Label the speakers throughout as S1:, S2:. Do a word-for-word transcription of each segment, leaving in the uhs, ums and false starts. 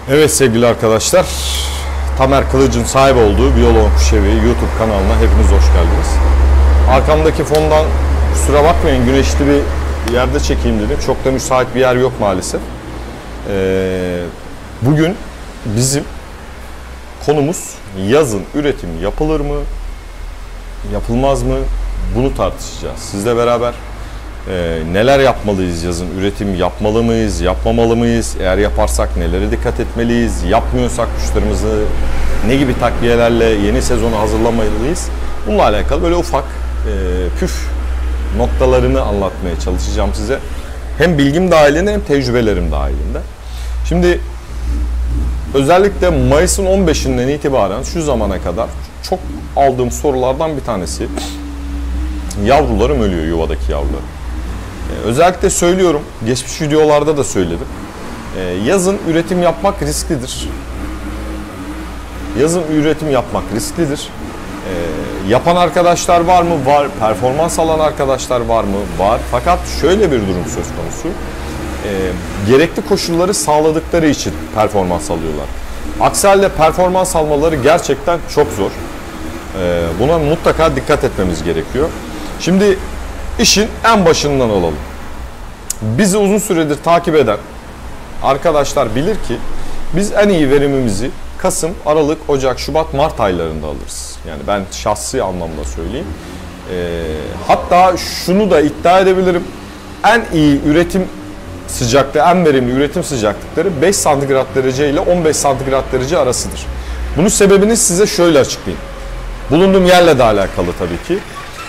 S1: Evet sevgili arkadaşlar, Tamer Kılıç'ın sahip olduğu Biyolog Kuş Evi YouTube kanalına hepiniz hoş geldiniz. Arkamdaki fondan kusura bakmayın, güneşli bir yerde çekeyim dedim. Çok da müsait bir yer yok maalesef. Ee, bugün bizim konumuz yazın üretim yapılır mı, yapılmaz mı? Bunu tartışacağız. Sizle beraber Ee, neler yapmalıyız yazın? Üretim yapmalı mıyız? Yapmamalı mıyız? Eğer yaparsak nelere dikkat etmeliyiz? Yapmıyorsak kuşlarımızı ne gibi takviyelerle yeni sezonu hazırlamalıyız? Bununla alakalı böyle ufak e, püf noktalarını anlatmaya çalışacağım size. Hem bilgim dahilinde hem tecrübelerim dahilinde. Şimdi özellikle Mayıs'ın on beşinden itibaren şu zamana kadar çok aldığım sorulardan bir tanesi: yavrularım ölüyor, yuvadaki yavrularım. Özellikle söylüyorum, geçmiş videolarda da söyledim. Yazın üretim yapmak risklidir. Yazın üretim yapmak risklidir. Yapan arkadaşlar var mı? Var. Performans alan arkadaşlar var mı? Var. Fakat şöyle bir durum söz konusu. Gerekli koşulları sağladıkları için performans alıyorlar. Aksi halde performans almaları gerçekten çok zor. Buna mutlaka dikkat etmemiz gerekiyor. Şimdi İşin en başından alalım. Bizi uzun süredir takip eden arkadaşlar bilir ki biz en iyi verimimizi Kasım, Aralık, Ocak, Şubat, Mart aylarında alırız. Yani ben şahsi anlamda söyleyeyim. E, hatta şunu da iddia edebilirim. En iyi üretim sıcaklığı, en verimli üretim sıcaklıkları beş santigrat derece ile on beş santigrat derece arasıdır. Bunun sebebini size şöyle açıklayayım. Bulunduğum yerle de alakalı tabii ki.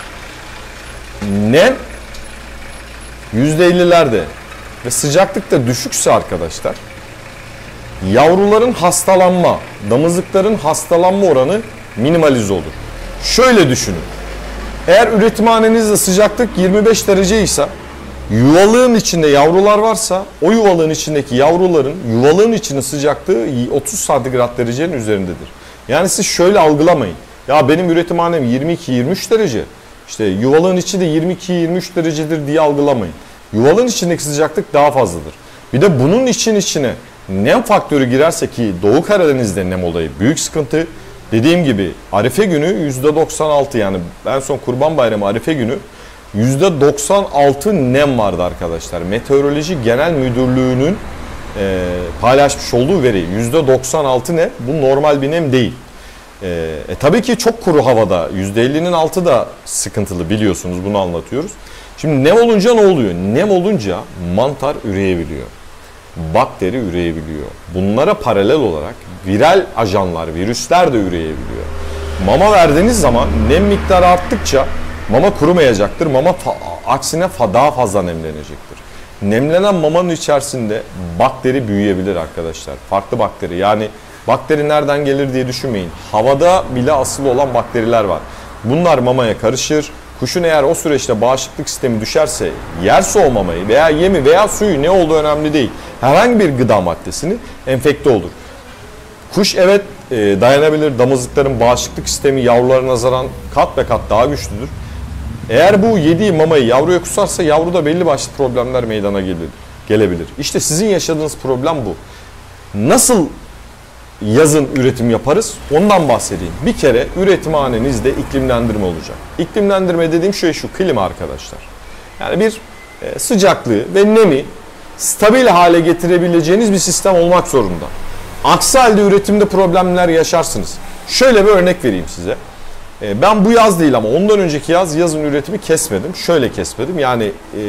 S1: Nem yüzde ellilerde ve sıcaklık da düşükse arkadaşlar, yavruların hastalanma, damızlıkların hastalanma oranı minimalize olur. Şöyle düşünün. Eğer üretimhanenizde sıcaklık yirmi beş derece ise, yuvalığın içinde yavrular varsa o yuvalığın içindeki yavruların yuvalığın içinin sıcaklığı otuz santigrat derecenin üzerindedir. Yani siz şöyle algılamayın. Ya benim üretimhanem yirmi iki yirmi üç derece. İşte yuvalığın içi de yirmi iki yirmi üç derecedir diye algılamayın. Yuvalığın içindeki sıcaklık daha fazladır. Bir de bunun için içine nem faktörü girerse, ki Doğu Karadeniz'de nem olayı büyük sıkıntı. Dediğim gibi Arife günü yüzde doksan altı, yani en son Kurban Bayramı Arife günü yüzde doksan altı nem vardı arkadaşlar. Meteoroloji Genel Müdürlüğü'nün e, paylaşmış olduğu veri yüzde doksan altı ne? Bu normal bir nem değil. E, e, tabii ki çok kuru havada yüzde ellinin altı da sıkıntılı, biliyorsunuz, bunu anlatıyoruz. Şimdi nem olunca ne oluyor? Nem olunca mantar üreyebiliyor. Bakteri üreyebiliyor. Bunlara paralel olarak viral ajanlar, virüsler de üreyebiliyor. Mama verdiğiniz zaman nem miktarı arttıkça mama kurumayacaktır. Mama fa aksine fa daha fazla nemlenecektir. Nemlenen mamanın içerisinde bakteri büyüyebilir arkadaşlar. Farklı bakteri, yani bakteri nereden gelir diye düşünmeyin. Havada bile asılı olan bakteriler var. Bunlar mamaya karışır. Kuşun eğer o süreçte bağışıklık sistemi düşerse, yerse o mamayı veya yemi veya suyu, ne olduğu önemli değil, herhangi bir gıda maddesini enfekte olur. Kuş evet e, dayanabilir. Damızlıkların bağışıklık sistemi yavrularına nazaran kat be kat daha güçlüdür. Eğer bu yediği mamayı yavruya kusarsa yavruda belli başlı problemler meydana gelir, gelebilir. İşte sizin yaşadığınız problem bu. Nasıl yazın üretim yaparız? Ondan bahsedeyim. Bir kere üretimhanenizde iklimlendirme olacak. İklimlendirme dediğim şey şu: klima arkadaşlar. Yani bir e, sıcaklığı ve nemi stabil hale getirebileceğiniz bir sistem olmak zorunda. Aksi halde üretimde problemler yaşarsınız. Şöyle bir örnek vereyim size. E, ben bu yaz değil ama ondan önceki yaz yazın üretimi kesmedim. Şöyle kesmedim. Yani e,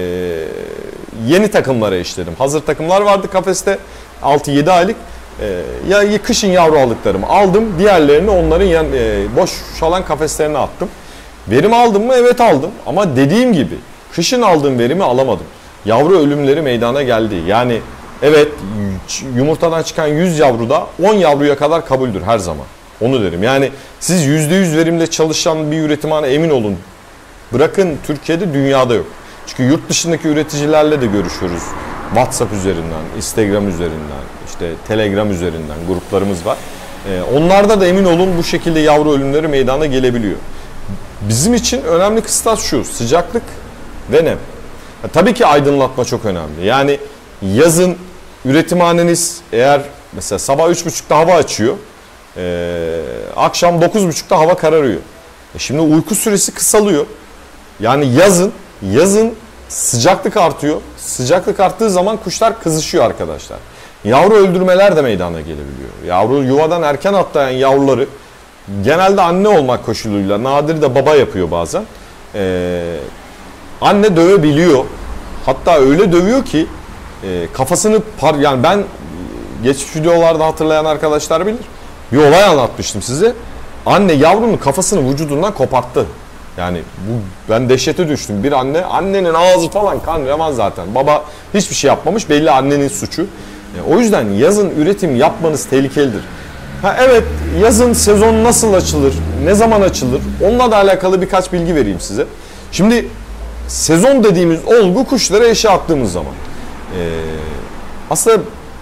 S1: yeni takımlara işledim. Hazır takımlar vardı kafeste, altı yedi aylık. Ee, ya kışın yavru aldıklarımı aldım, diğerlerini onların yan, e, boşalan kafeslerine attım. Verim aldım mı? Evet aldım. Ama dediğim gibi kışın aldığım verimi alamadım. Yavru ölümleri meydana geldi. Yani evet, yumurtadan çıkan yüz yavruda on yavruya kadar kabuldür her zaman. Onu derim. Yani siz yüzde yüz verimle çalışan bir üretimhane, emin olun, bırakın Türkiye'de, dünyada yok. Çünkü yurt dışındaki üreticilerle de görüşüyoruz. WhatsApp üzerinden, Instagram üzerinden, işte Telegram üzerinden gruplarımız var. Ee, onlarda da emin olun bu şekilde yavru ölümleri meydana gelebiliyor. Bizim için önemli kıstas şu: sıcaklık ve nem. Ya, tabii ki aydınlatma çok önemli. Yani yazın üretimhaneniz eğer mesela sabah üç buçukta hava açıyor. Ee, akşam dokuz buçukta hava kararıyor. E şimdi uyku süresi kısalıyor. Yani yazın, yazın sıcaklık artıyor. Sıcaklık arttığı zaman kuşlar kızışıyor arkadaşlar. Yavru öldürmeler de meydana gelebiliyor. Yavru yuvadan erken atlayan yavruları genelde anne olmak koşuluyla, nadir de baba yapıyor bazen. Ee, anne dövebiliyor. Hatta öyle dövüyor ki e, kafasını par yani ben geçmiş videolarda hatırlayan arkadaşlar bilir. Bir olay anlatmıştım size. Anne yavrunun kafasını vücudundan koparttı. Yani bu ben dehşete düştüm. Bir anne, annenin ağzı falan kan revan zaten. Baba hiçbir şey yapmamış. Belli annenin suçu. E, o yüzden yazın üretim yapmanız tehlikelidir. Ha evet, yazın sezon nasıl açılır, ne zaman açılır? Onunla da alakalı birkaç bilgi vereyim size. Şimdi sezon dediğimiz olgu kuşlara eşe attığımız zaman. E, aslında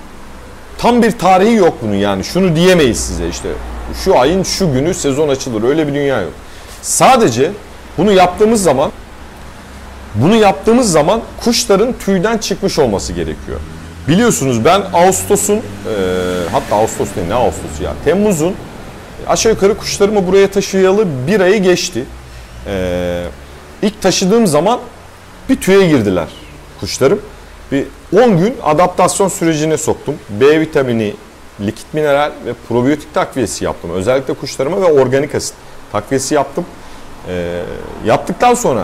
S1: tam bir tarihi yok bunun, yani şunu diyemeyiz size işte şu ayın şu günü sezon açılır, öyle bir dünya yok. Sadece bunu yaptığımız zaman bunu yaptığımız zaman kuşların tüyden çıkmış olması gerekiyor. Biliyorsunuz ben Ağustos'un e, hatta Ağustos değil, ne Ağustos'u ya, Temmuz'un aşağı yukarı kuşlarımı buraya taşıyalı bir ayı geçti. E, ilk taşıdığım zaman bir tüye girdiler kuşlarım. Bir on gün adaptasyon sürecine soktum. B vitamini, likit mineral ve probiyotik takviyesi yaptım. Özellikle kuşlarıma ve organik asit takviyesi yaptım. E, yaptıktan sonra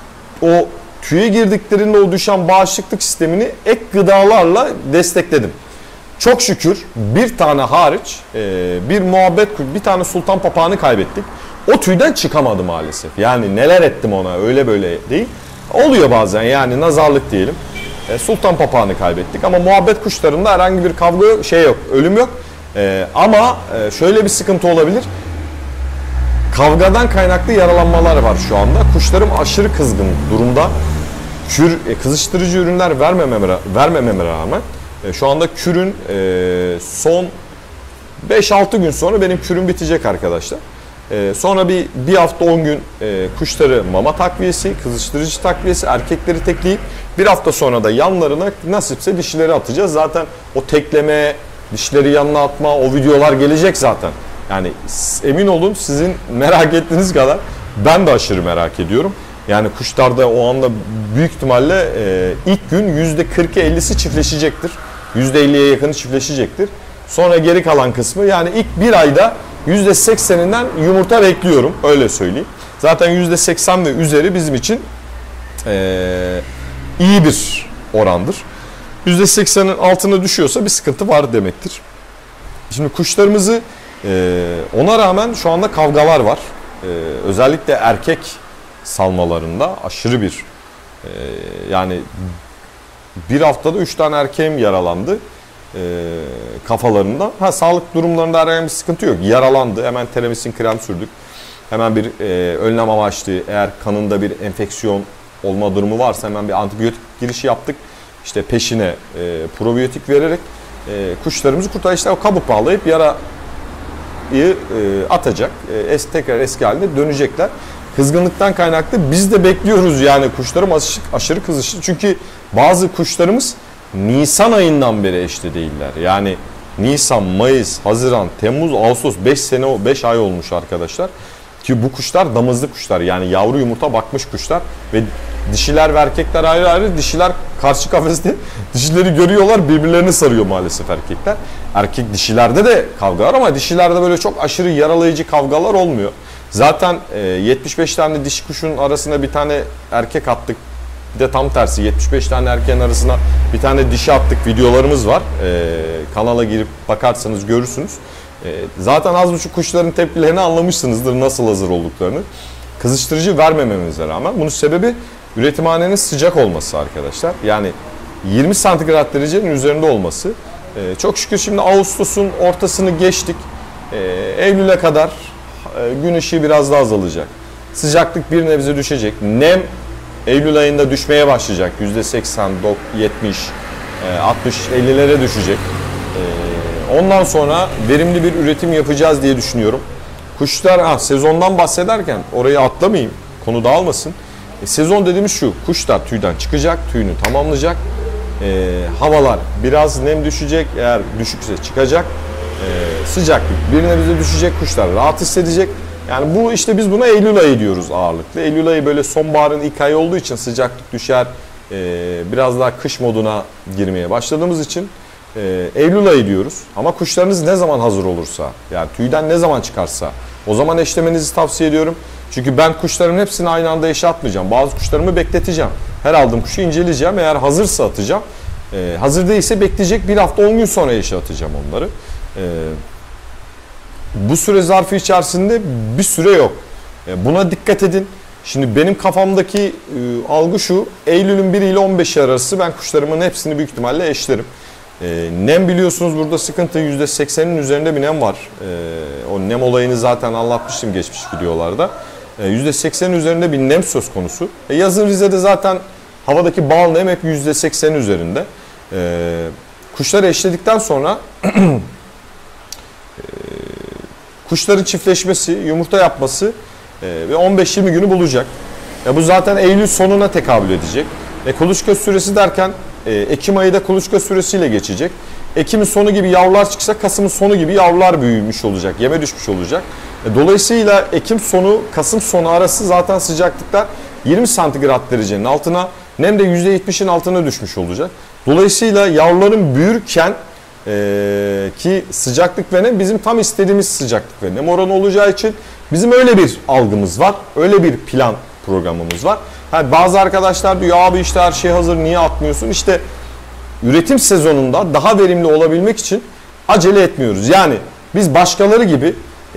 S1: o tüye girdiklerinde o düşen bağışıklık sistemini ek gıdalarla destekledim. Çok şükür bir tane hariç bir muhabbet, bir tane sultan papağanı kaybettik. O tüyden çıkamadı maalesef. Yani neler ettim ona, öyle böyle değil. Oluyor bazen, yani nazarlık diyelim. Sultan papağanı kaybettik ama muhabbet kuşlarında herhangi bir kavga yok, şey yok, ölüm yok. Ama şöyle bir sıkıntı olabilir. Kavgadan kaynaklı yaralanmalar var şu anda. Kuşlarım aşırı kızgın durumda. Kür, e, kızıştırıcı ürünler vermememe, vermememe rağmen e, şu anda kürün e, son beş altı gün sonra benim kürüm bitecek arkadaşlar. E, sonra bir bir hafta on gün e, kuşları mama takviyesi, kızıştırıcı takviyesi, erkekleri tekleyip bir hafta sonra da yanlarına nasipse dişileri atacağız. Zaten o tekleme, dişleri yanına atma, o videolar gelecek zaten. Yani emin olun, sizin merak ettiğiniz kadar ben de aşırı merak ediyorum. Yani kuşlarda o anda büyük ihtimalle e, ilk gün yüzde kırkı ellisi çiftleşecektir. yüzde elliye yakını çiftleşecektir. Sonra geri kalan kısmı, yani ilk bir ayda yüzde sekseninden yumurta bekliyorum, öyle söyleyeyim. Zaten yüzde seksen ve üzeri bizim için e, iyi bir orandır. yüzde seksenin altına düşüyorsa bir sıkıntı var demektir. Şimdi kuşlarımızı Ee, ona rağmen şu anda kavgalar var. Ee, özellikle erkek salmalarında aşırı bir e, yani bir haftada üç tane erkeğim yaralandı e, kafalarında. Ha, sağlık durumlarında herhangi bir sıkıntı yok. Yaralandı. Hemen teramisin krem sürdük. Hemen bir e, önlem amaçlı, eğer kanında bir enfeksiyon olma durumu varsa hemen bir antibiyotik girişi yaptık. İşte peşine e, probiyotik vererek e, kuşlarımızı kurtardık. İşte o kabuk bağlayıp yara atacak. Es, tekrar eski haline dönecekler. Kızgınlıktan kaynaklı biz de bekliyoruz, yani kuşlarım aşırı, aşırı kızıştı. Çünkü bazı kuşlarımız Nisan ayından beri eşli değiller. Yani Nisan, Mayıs, Haziran, Temmuz, Ağustos beş sene, beş ay olmuş arkadaşlar. Ki bu kuşlar damızlı kuşlar, yani yavru yumurta bakmış kuşlar ve dişiler ve erkekler ayrı ayrı. Dişiler karşı kafeste, dişileri görüyorlar, birbirlerini sarıyor maalesef erkekler. Erkek dişilerde de kavga var ama dişilerde böyle çok aşırı yaralayıcı kavgalar olmuyor. Zaten e, yetmiş beş tane dişi kuşun arasına bir tane erkek attık. Bir de tam tersi, yetmiş beş tane erkeğin arasına bir tane dişi attık, videolarımız var. E, kanala girip bakarsanız görürsünüz. E, zaten az buçuk kuşların tepkilerini anlamışsınızdır, nasıl hazır olduklarını. Kızıştırıcı vermememize rağmen bunun sebebi üretimhanenin sıcak olması arkadaşlar. Yani yirmi santigrat derecenin üzerinde olması. Ee, çok şükür şimdi Ağustos'un ortasını geçtik. Ee, Eylül'e kadar e, gün ışığı biraz daha azalacak. Sıcaklık bir nebze düşecek. Nem Eylül ayında düşmeye başlayacak. yüzde seksen, yetmiş, altmış, ellilere düşecek. Ee, ondan sonra verimli bir üretim yapacağız diye düşünüyorum. Kuşlar, ha, sezondan bahsederken orayı atlamayayım, konu dağılmasın. E, sezon dediğimiz şu: kuşlar tüyden çıkacak, tüyünü tamamlayacak. e, havalar biraz nem düşecek, eğer düşükse çıkacak. E, sıcaklık bir nebze düşecek, kuşlar rahat hissedecek. Yani bu işte biz buna Eylül ayı diyoruz ağırlıklı. Eylül ayı böyle sonbaharın ilk ayı olduğu için sıcaklık düşer. Ee, biraz daha kış moduna girmeye başladığımız için e, Eylül ayı diyoruz. Ama kuşlarınız ne zaman hazır olursa, yani tüyden ne zaman çıkarsa o zaman eşlemenizi tavsiye ediyorum. Çünkü ben kuşların hepsini aynı anda eşe atmayacağım. Bazı kuşlarımı bekleteceğim. Her aldığım kuşu inceleyeceğim. Eğer hazırsa atacağım. Ee, hazır değilse bekleyecek, bir hafta on gün sonra eşe atacağım onları. Ee, bu süre zarfı içerisinde bir süre yok. Ee, buna dikkat edin. Şimdi benim kafamdaki e, algı şu, Eylül'ün biri ile on beşi arası ben kuşlarımın hepsini büyük ihtimalle eşlerim. E, nem biliyorsunuz burada sıkıntı, yüzde seksenin üzerinde bir nem var. E, o nem olayını zaten anlatmıştım geçmiş videolarda. E, yüzde seksenin üzerinde bir nem söz konusu. E, yazın Rize'de zaten havadaki bal nem hep yüzde seksenin üzerinde. E, kuşları eşledikten sonra e, kuşların çiftleşmesi, yumurta yapması ve on beş yirmi günü bulacak. E bu zaten Eylül sonuna tekabül edecek. E kuluçka süresi derken e, Ekim ayı da kuluçka süresiyle geçecek. Ekim'in sonu gibi yavrular çıksa Kasım'ın sonu gibi yavrular büyümüş olacak, yeme düşmüş olacak. E, dolayısıyla Ekim sonu, Kasım sonu arası zaten sıcaklıklar yirmi santigrat derecenin altına, nem de yüzde yetmişin altına düşmüş olacak. Dolayısıyla yavruların büyürken e, ki sıcaklık ve nem bizim tam istediğimiz sıcaklık ve nem oranı olacağı için bizim öyle bir algımız var, öyle bir plan programımız var. Yani bazı arkadaşlar diyor abi işte her şey hazır, niye atmıyorsun? İşte üretim sezonunda daha verimli olabilmek için acele etmiyoruz. Yani biz başkaları gibi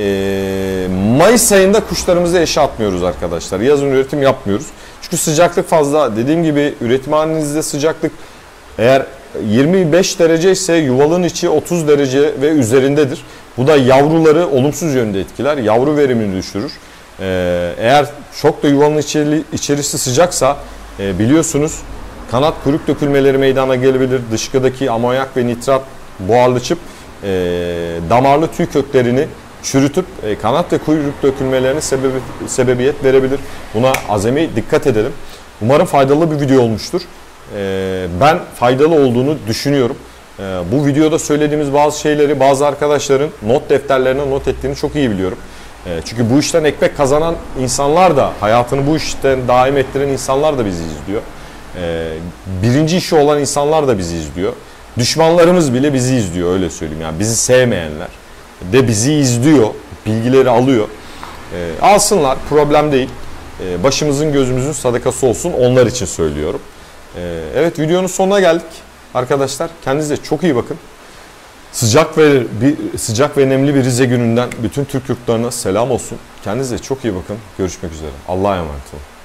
S1: e, Mayıs ayında kuşlarımızı eşe atmıyoruz arkadaşlar. Yazın üretim yapmıyoruz. Çünkü sıcaklık fazla. Dediğim gibi üretimhanenizde sıcaklık eğer yirmi beş derece ise yuvalın içi otuz derece ve üzerindedir. Bu da yavruları olumsuz yönde etkiler. Yavru verimini düşürür. Ee, eğer çok da yuvanın içeri, içerisi sıcaksa e, biliyorsunuz kanat kuyruk dökülmeleri meydana gelebilir. Dışkıdaki amonyak ve nitrat buharlaşıp e, damarlı tüy köklerini çürütüp e, kanat ve kuyruk dökülmelerine sebebi, sebebiyet verebilir. Buna azami dikkat edelim. Umarım faydalı bir video olmuştur. E, ben faydalı olduğunu düşünüyorum. Bu videoda söylediğimiz bazı şeyleri bazı arkadaşların not defterlerine not ettiğini çok iyi biliyorum. Çünkü bu işten ekmek kazanan insanlar da, hayatını bu işten daim ettiren insanlar da bizi izliyor. Birinci işi olan insanlar da bizi izliyor. Düşmanlarımız bile bizi izliyor, öyle söyleyeyim. Yani bizi sevmeyenler de bizi izliyor, bilgileri alıyor. Alsınlar, problem değil. Başımızın gözümüzün sadakası olsun, onlar için söylüyorum. Evet, videonun sonuna geldik. Arkadaşlar kendinize çok iyi bakın. Sıcak ve bir sıcak ve nemli bir Rize gününden bütün Türk yurtlarına selam olsun. Kendinize çok iyi bakın. Görüşmek üzere. Allah'a emanet olun.